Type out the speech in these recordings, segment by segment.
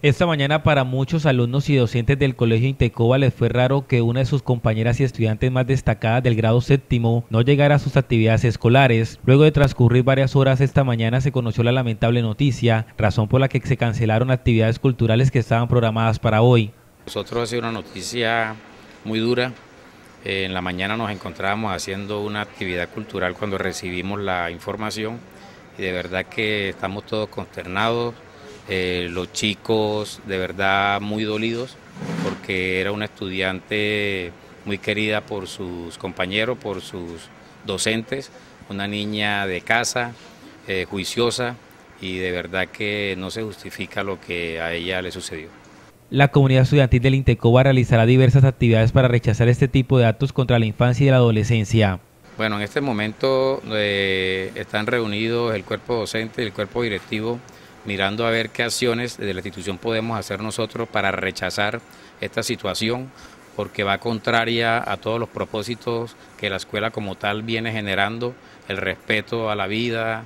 Esta mañana para muchos alumnos y docentes del Colegio Intecoba les fue raro que una de sus compañeras y estudiantes más destacadas del grado séptimo no llegara a sus actividades escolares. Luego de transcurrir varias horas esta mañana se conoció la lamentable noticia, razón por la que se cancelaron actividades culturales que estaban programadas para hoy. Nosotros ha sido una noticia muy dura. En la mañana nos encontrábamos haciendo una actividad cultural cuando recibimos la información y de verdad que estamos todos consternados. Los chicos de verdad muy dolidos porque era una estudiante muy querida por sus compañeros, por sus docentes, una niña de casa, juiciosa, y de verdad que no se justifica lo que a ella le sucedió. La comunidad estudiantil del Intecoba realizará diversas actividades para rechazar este tipo de actos contra la infancia y la adolescencia. Bueno, en este momento están reunidos el cuerpo docente y el cuerpo directivo mirando a ver qué acciones desde la institución podemos hacer nosotros para rechazar esta situación, porque va contraria a todos los propósitos que la escuela como tal viene generando, el respeto a la vida,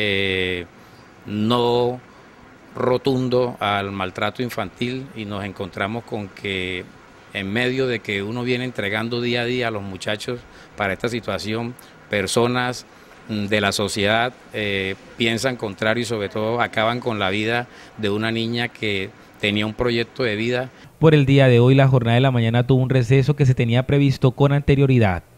no rotundo al maltrato infantil, y nos encontramos con que en medio de que uno viene entregando día a día a los muchachos para esta situación, personas de la sociedad piensan contrario y sobre todo acaban con la vida de una niña que tenía un proyecto de vida. Por el día de hoy, la jornada de la mañana tuvo un receso que se tenía previsto con anterioridad.